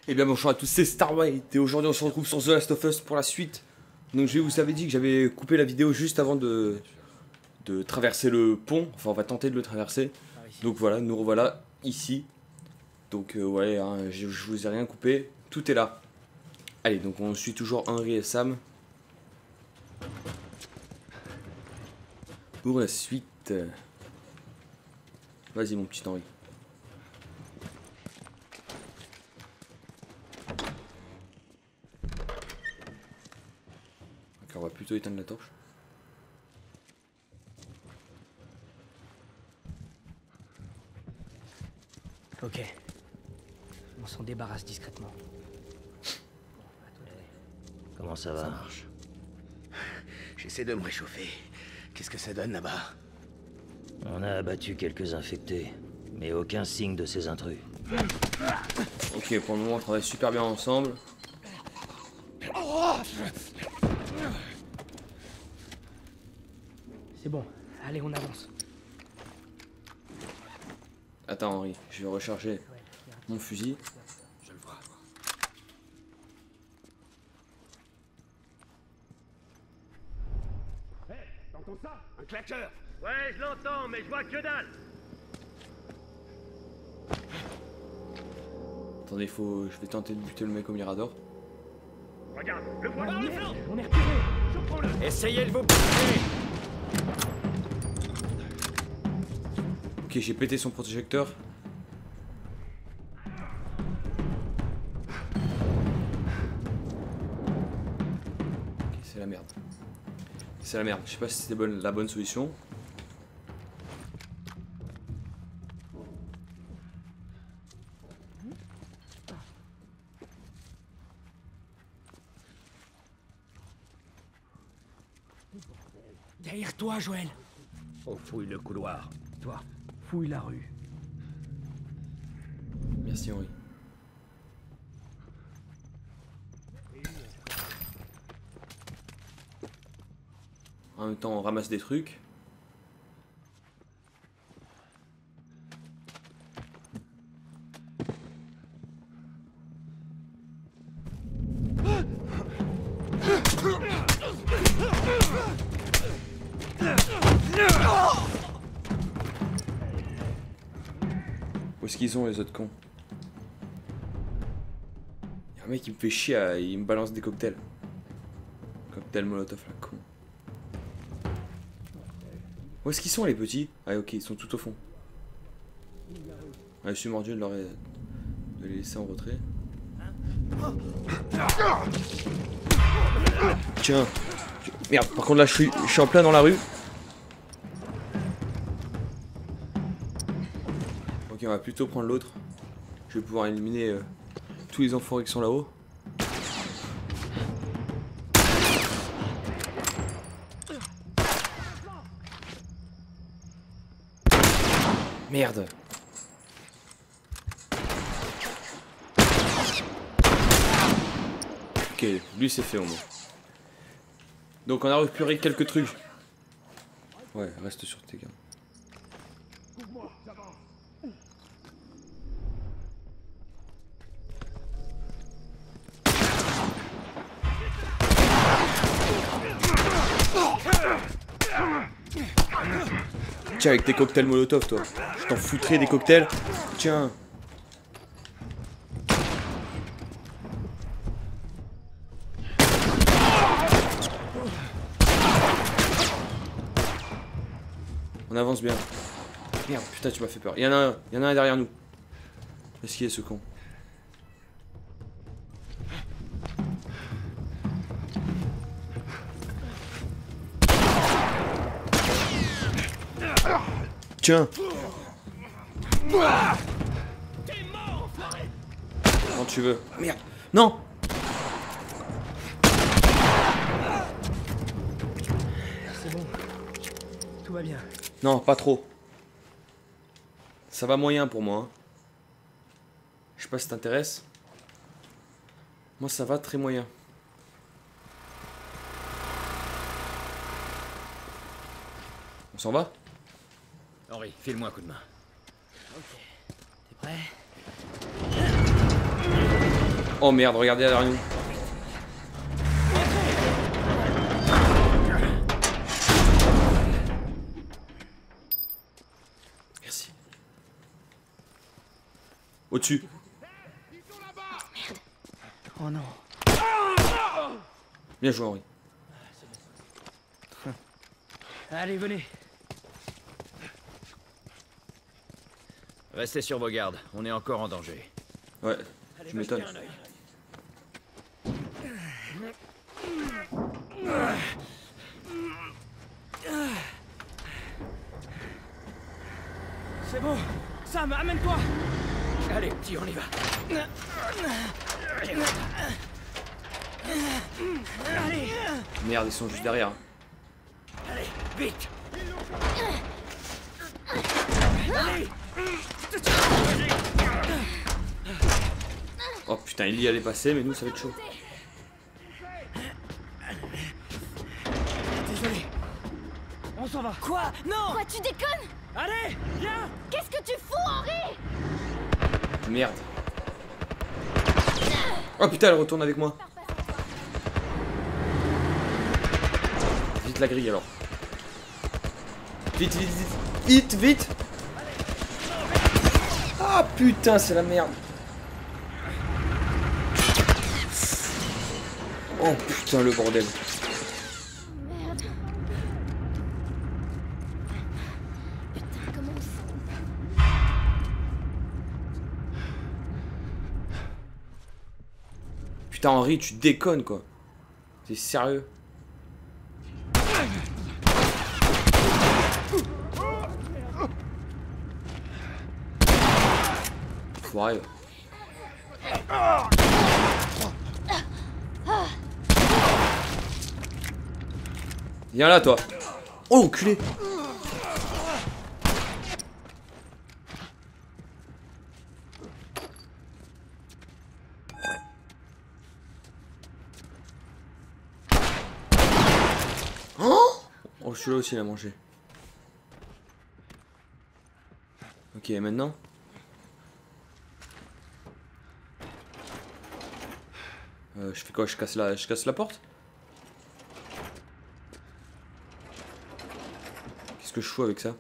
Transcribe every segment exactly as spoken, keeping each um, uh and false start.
Et bien bonjour à tous, c'est Starwhite et aujourd'hui on se retrouve sur The Last of Us pour la suite. Donc je vous avais dit que j'avais coupé la vidéo juste avant de, de traverser le pont. Enfin on va tenter de le traverser. Donc voilà, nous revoilà ici. Donc euh, ouais, hein, je, je vous ai rien coupé, tout est là. Allez, donc on suit toujours Henry et Sam. Pour la suite. Vas-y mon petit Henry. On va plutôt éteindre la torche. Ok. On s'en débarrasse discrètement. Comment ça va? Ça marche. J'essaie de me réchauffer. Qu'est-ce que ça donne là-bas? On a abattu quelques infectés, mais aucun signe de ces intrus. Ok, pour le moment on travaille super bien ensemble. C'est bon. Allez, on avance. Attends Henry, je vais recharger mon fusil. Je le vois. Hé, hey, t'entends ça? Un claqueur! Ouais, je l'entends, mais je vois que dalle. Attendez, faut, je vais tenter de buter le mec au Mirador. Regarde, le voilà par le flanc. On est retiré. Surprends-le. Essayez de vous pousser! Ok, j'ai pété son projecteur. Ok, c'est la merde. C'est la merde. Je sais pas si c'était bonne, la bonne solution. Derrière toi, Joël. On fouille le couloir. Toi, fouille la rue. Merci Henry. En même temps, on ramasse des trucs. Où est-ce qu'ils sont les autres cons? Y'a un mec qui me fait chier, à... il me balance des cocktails. Cocktail molotov là, con. Où est-ce qu'ils sont les petits? Ah ok, ils sont tout au fond. Ah, je suis mordu de, leur... de les laisser en retrait. Tiens. Merde, par contre là je suis, je suis en plein dans la rue. Ok, on va plutôt prendre l'autre. Je vais pouvoir éliminer euh, tous les enfoirés qui sont là-haut. Merde. Ok, lui c'est fait au moins. Donc on a récupéré quelques trucs. Ouais, reste sur tes gars. Tiens, avec tes cocktails molotov, toi. Je t'en foutrais des cocktails. Tiens. On avance bien. Merde, putain, tu m'as fait peur. Il y en a un, il y en a un derrière nous. Est-ce qu'il est ce con? Tiens. Quand tu veux. Merde. Non. C'est bon. Tout va bien. Non, pas trop. Ça va moyen pour moi. Hein. Je sais pas si t'intéresse. Moi ça va très moyen. On s'en va? Henry, file-moi un coup de main. Ok. T'es prêt? Oh merde, regardez derrière nous. Merci. Au-dessus. Oh non. Bien joué, Henri. Allez, venez. Restez sur vos gardes, on est encore en danger. Ouais, tu m'étonnes. C'est bon. Sam, amène-toi. Allez, petit, on y va. Allez. Merde, ils sont juste derrière. Allez, vite. Allez. Oh putain, il y allait passer, mais nous ça va être chaud. Désolé. On s'en va. Quoi? Non. Quoi, tu déconnes? Allez, viens. Qu'est-ce que tu fous, Henri? Merde. Oh putain, elle retourne avec moi. Vite la grille alors. Vite, vite, vite. Vite, vite. Ah putain, c'est la merde. Oh putain, le bordel. Merde. Putain, comment ça? Putain, Henri, tu déconnes quoi. T'es sérieux? Foiré. Viens là, toi. Oh, enculé. Oh, oh, celui-là aussi, il a mangé. Ok, maintenant. Euh, je fais quoi? Je casse la, je casse la porte? Qu'est-ce que je fous avec ça?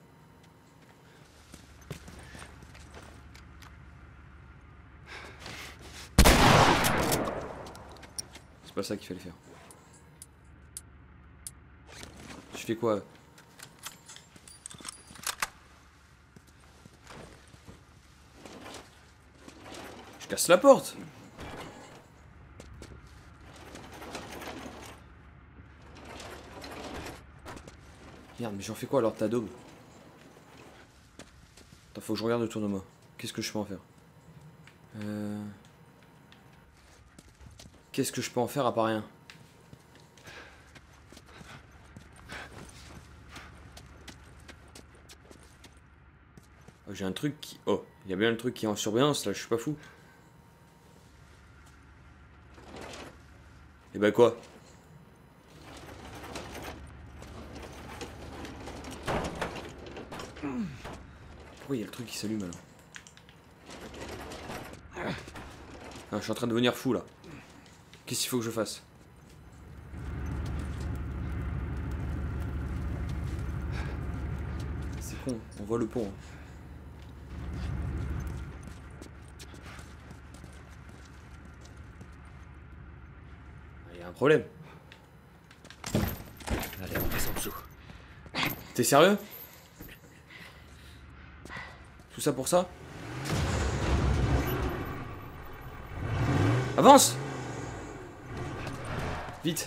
C'est pas ça qu'il fallait faire. Je fais quoi? Je casse la porte. Merde, mais j'en fais quoi alors de ta daube? Attends, faut que je regarde autour de moi. Qu'est-ce que je peux en faire? Euh... Qu'est-ce que je peux en faire à part rien? Oh, j'ai un truc qui... Oh, il y a bien le truc qui est en surveillance là, je suis pas fou. Et bah quoi? Pourquoi il y a le truc qui s'allume alors? Ah, je suis en train de devenir fou là. Qu'est-ce qu'il faut que je fasse? C'est con, on voit le pont. Hein. Il y a un problème. Allez, on passe en dessous. T'es sérieux? Tout ça pour ça? Avance! Vite!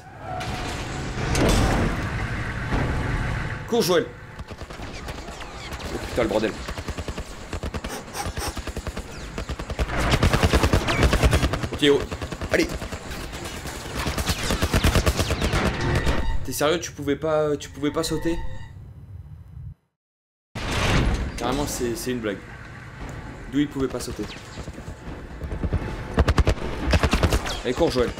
Cours, Joël! Oh putain, le bordel! Ok, oh. Allez! T'es sérieux? Tu pouvais pas, tu pouvais pas sauter? Carrément, c'est une blague. D'où il pouvait pas sauter. Allez, cours, Joël.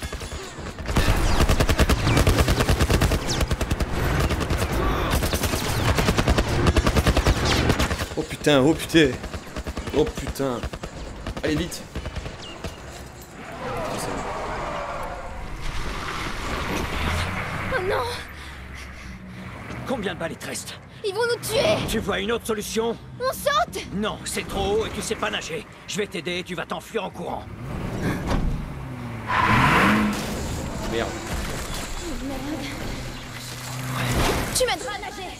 Oh putain, oh putain. Oh putain. Allez, vite. non! Combien de balles il te reste? Ils vont nous tuer! Tu vois une autre solution? On saute! Non, c'est trop haut et tu sais pas nager. Je vais t'aider et tu vas t'enfuir en courant. Merde. Oh, merde. Tu m'aideras à nager!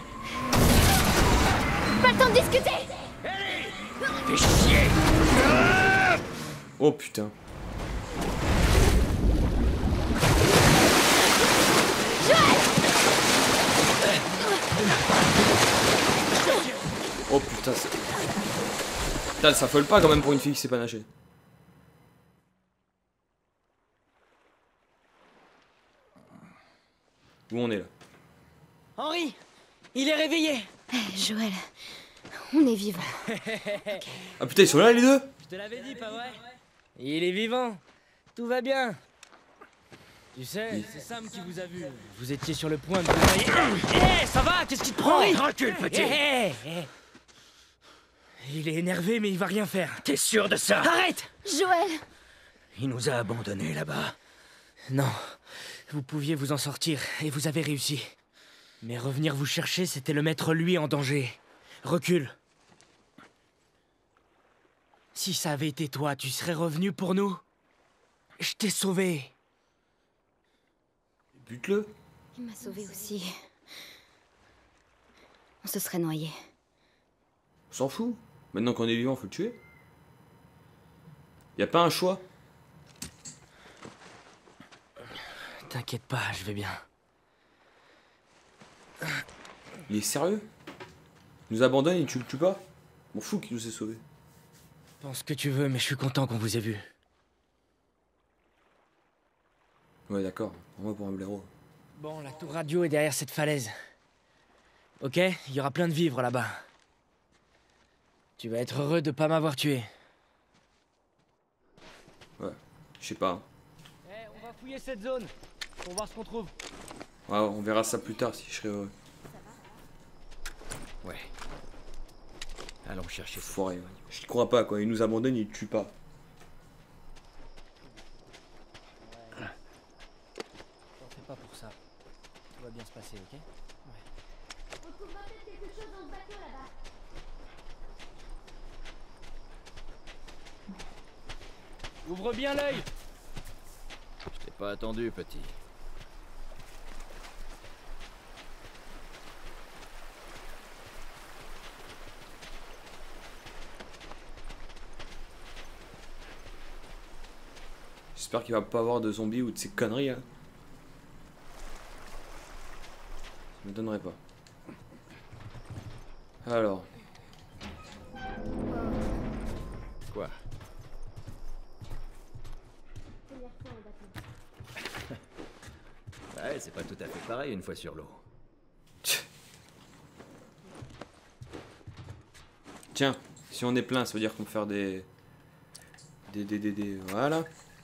Pas le temps de discuter! Fais chier! Oh putain. Oh putain, c'est... Putain, ça folle pas quand même pour une fille qui sait pas nager. Où on est là? Henri! Il est réveillé! Eh, Joël, on est vivants. Ah putain, ils sont là les deux? Je te l'avais dit, pas vrai? Il est vivant. Tout va bien. Tu sais, c'est Sam qui vous a vu. Vous étiez sur le point de vous noyer. Eh, ça va? Qu'est-ce qui te prend? Oh, recule, petit. Eh, eh, eh. Il est énervé, mais il va rien faire. T'es sûr de ça? Arrête! Joël! Il nous a abandonnés là-bas. Non, vous pouviez vous en sortir, et vous avez réussi. Mais revenir vous chercher, c'était le mettre lui en danger. Recule. Si ça avait été toi, tu serais revenu pour nous? Je t'ai sauvé. Bute-le. Il m'a sauvé aussi. On se serait noyé. On s'en fout. Maintenant qu'on est vivant, faut le tuer. Y a pas un choix. T'inquiète pas, je vais bien. Il est sérieux? Il nous abandonne et tu le tues pas? M'en fous qu'il nous ait sauvés. Pense ce que tu veux, mais je suis content qu'on vous ait vu. Ouais d'accord, on va pour un blaireau. Bon, la tour radio est derrière cette falaise. Ok, il y aura plein de vivres là-bas. Tu vas être heureux de pas m'avoir tué. Ouais, je sais pas. Eh, on va fouiller cette zone pour voir ce qu'on trouve. Ouais, on verra ça plus tard si je serai heureux. Ouais. Allons chercher ça. Foiré, ouais. Je te crois pas quoi, il nous abandonne, il le tue pas. T'en fais pas pour ça. Tout va bien se passer, ok? Ouais. On trouvera peut-être quelque chose dans le bateau là-bas. Ouvre bien l'œil! Je t'ai pas attendu, petit. J'espère qu'il va pas avoir de zombies ou de ces conneries. Hein. Ça m'étonnerait pas. Alors. Quoi? Ouais, c'est pas tout à fait pareil une fois sur l'eau. Tiens, si on est plein, ça veut dire qu'on peut faire des... Des, des, des, des... Voilà.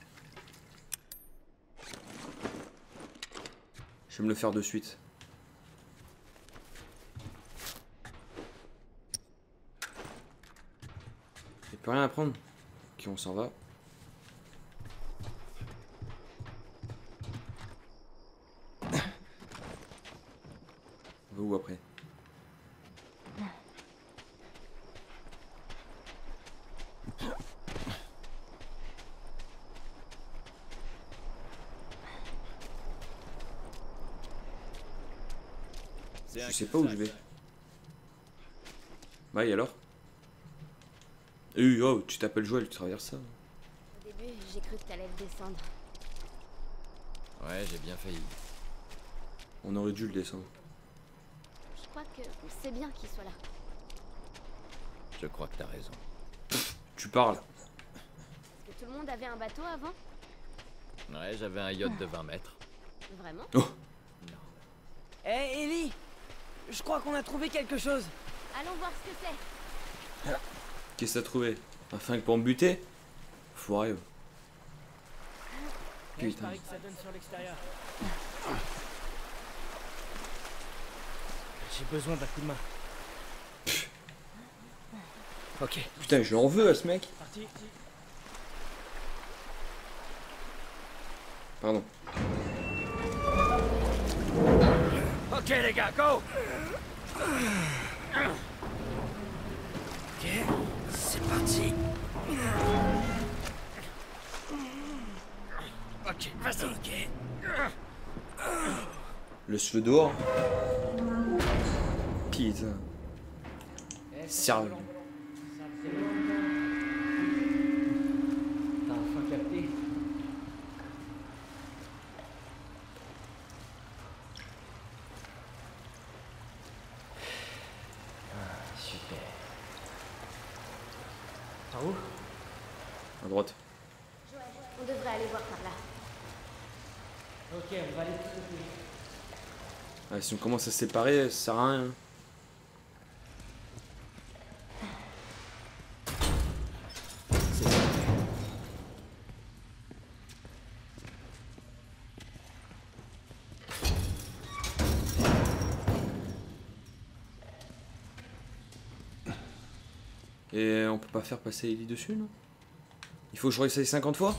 Je vais me le faire de suite. Y'a plus rien à prendre. Ok, on s'en va. On va où après? Je sais pas où je vais. Bah et alors? Eh oh, tu t'appelles Joël, tu traverses ça. Au début, j'ai cru que t'allais le descendre. Ouais, j'ai bien failli. On aurait dû le descendre. Je crois que c'est bien qu'il soit là. Je crois que t'as raison. Tu parles. Est-ce que tout le monde avait un bateau avant? Ouais, j'avais un yacht de vingt mètres. Vraiment? Oh, Eh, hey, Ellie! Je crois qu'on a trouvé quelque chose. Allons voir ce que c'est. qu'est-ce que t'as trouvé? Un flingue pour me buter? Foiré. Ouais. Eh, je Putain. parie que ça donne sur l'extérieur. J'ai besoin d'un coup de main. Ok, Putain, je l'en veux à ce mec. parti. Pardon. Ok les gars, go! Ok, c'est parti. Ok, vas-y. Ok. Le cheveu dehors. Putain. Sérieux. T'as enfin capté. Ah, super. Par où? À droite. On devrait aller voir par là. Ok, on va aller tout côté. Ah, si on commence à se séparer, ça sert à rien. Et on peut pas faire passer Ellie dessus, non? Il faut que je réessaye cinquante fois?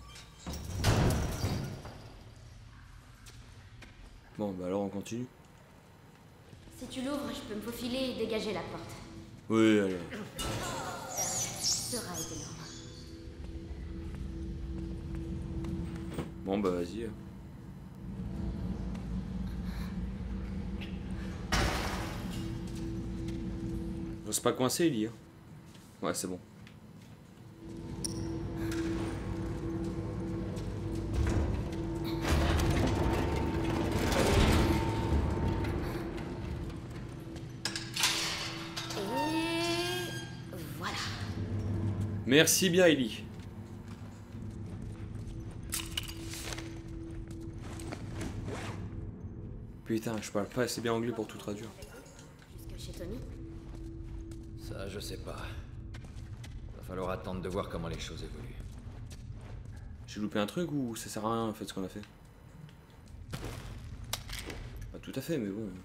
Bon, bah alors on continue. Si tu l'ouvres, je peux me faufiler et dégager la porte. Oui, allez. Ce sera énorme. Bon, bah vas-y. Je reste pas coincé, Ellie. Hein. Ouais, c'est bon. Et voilà. Merci bien, Ellie. Putain, je parle pas assez bien anglais pour tout traduire. Jusque chez Tony. Ça, je sais pas. Va falloir attendre de voir comment les choses évoluent. J'ai loupé un truc ou ça sert à rien en fait ce qu'on a fait? Pas tout à fait, mais bon.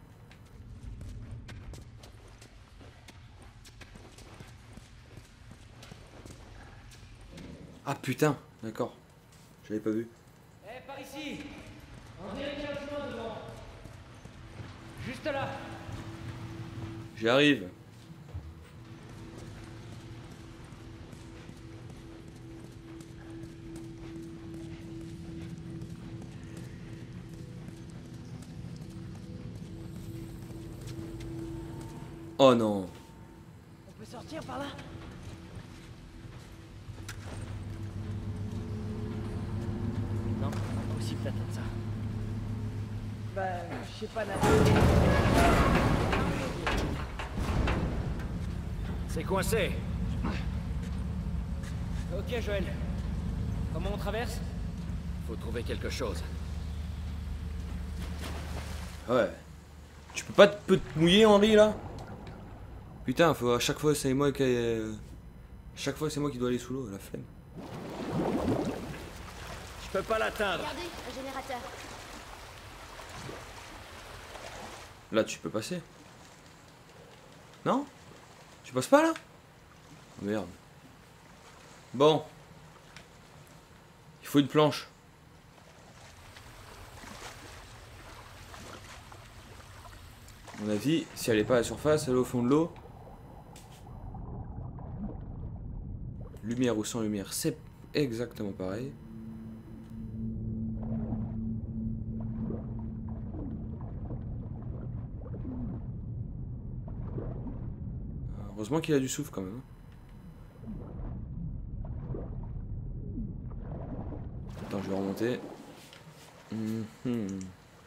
Ah putain, d'accord. Je l'avais pas vu. Eh, hey, par ici. On dirait qu'il y a un chemin devant. Juste là. J'y arrive. Oh non. On peut sortir par là? Non, impossible d'attendre ça. Bah, je sais pas nager. C'est coincé. Ok, Joël. Comment on traverse? Faut trouver quelque chose. Ouais. Tu peux pas te, peux te mouiller, Henri, là? Putain, faut à chaque fois c'est moi qui euh, chaque fois c'est moi qui dois aller sous l'eau, la flemme. Je peux pas l'atteindre. Regardez, un générateur. Là tu peux passer. Non? Tu passes pas là? Merde. Bon. Il faut une planche. À mon avis, si elle est pas à la surface, elle est au fond de l'eau. Lumière ou sans lumière, c'est exactement pareil. Heureusement qu'il a du souffle quand même. Attends, je vais remonter. Mm-hmm.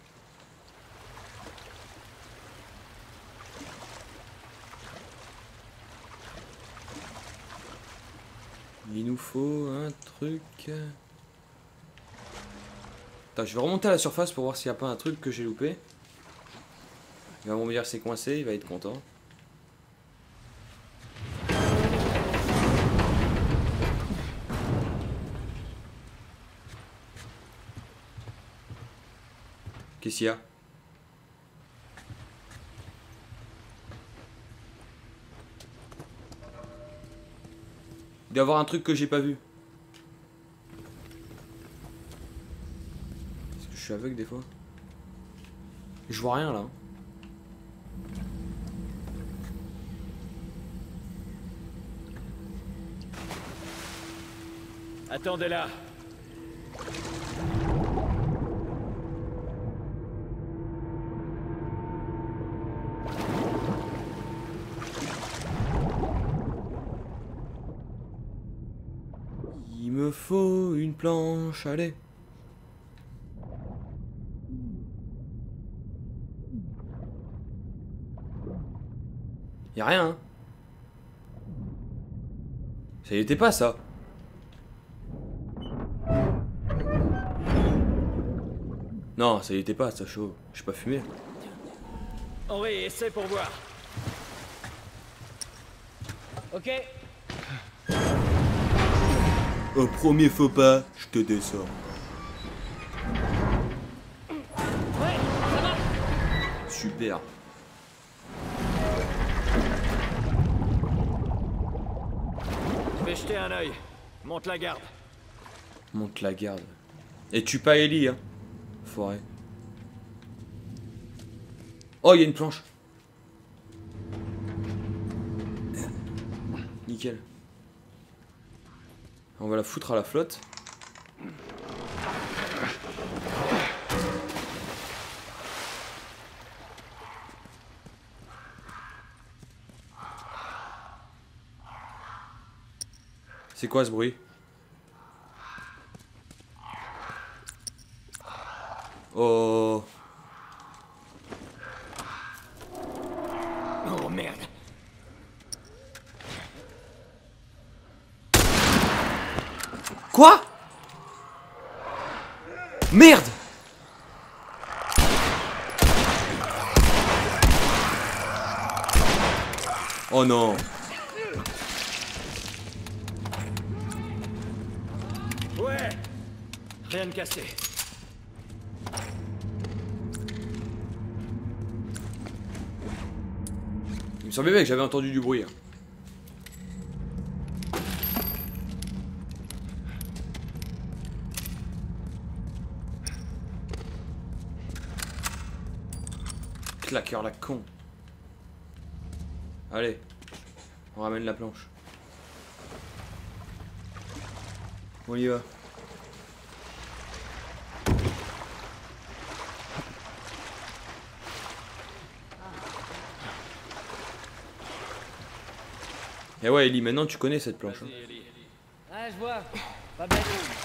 Il nous faut un truc. Attends, je vais remonter à la surface pour voir s'il n'y a pas un truc que j'ai loupé. Il va me dire c'est coincé, il va être content. Qu'est-ce qu'il y a? Il doit y avoir un truc que j'ai pas vu. Est-ce que je suis aveugle des fois? Je vois rien là. Attendez là. Il me faut une planche, allez. Y'a rien, hein. Ça y était pas, ça. Non, ça y était pas, ça chaud. J'ai pas fumé. Henri, essaie pour voir. Ok. Au premier faux pas, je te descends. Ouais, ça va. Super. Je vais jeter un œil. Monte la garde. Monte la garde. Et tue pas Ellie, hein. Forêt. Oh, il y a une planche. Nickel. On va la foutre à la flotte. C'est quoi ce bruit? Oh. Oh merde. Quoi? Merde! Oh non. Ouais. Rien de cassé. Il me semblait bien que j'avais entendu du bruit. Claqueur la con. Allez, on ramène la planche. On y va. Et ouais Ellie, maintenant tu connais cette planche. Hein. Ah, je vois. Pas bête.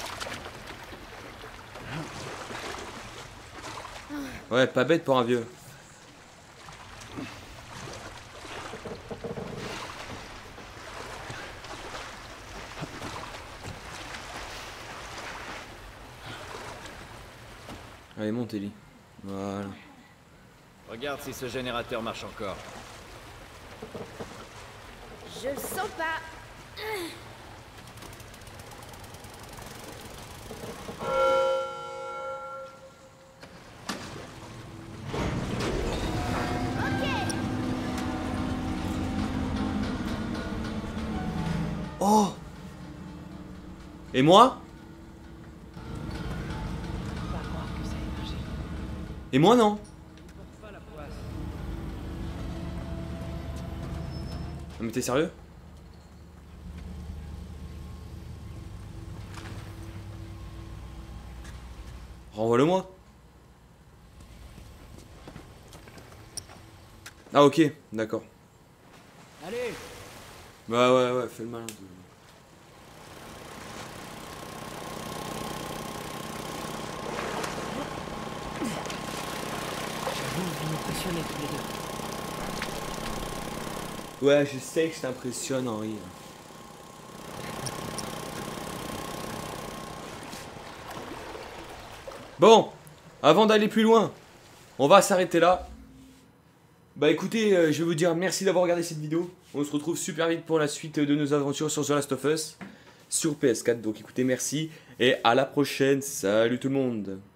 Ouais, pas bête pour un vieux. Allez, monte Ellie. Voilà. Regarde si ce générateur marche encore. Je le sens pas. Oh! Et moi? Et moi non? Non mais t'es sérieux? Renvoie-le-moi. Ah ok, d'accord. Allez. Bah ouais ouais, fais le malin. J'avoue, vous m'impressionnez tous les deux. Ouais, je sais que je t'impressionne, Henri. Bon, avant d'aller plus loin, on va s'arrêter là. Bah écoutez, euh, je vais vous dire merci d'avoir regardé cette vidéo. On se retrouve super vite pour la suite de nos aventures sur The Last of Us sur P S quatre. Donc écoutez, merci et à la prochaine. Salut tout le monde.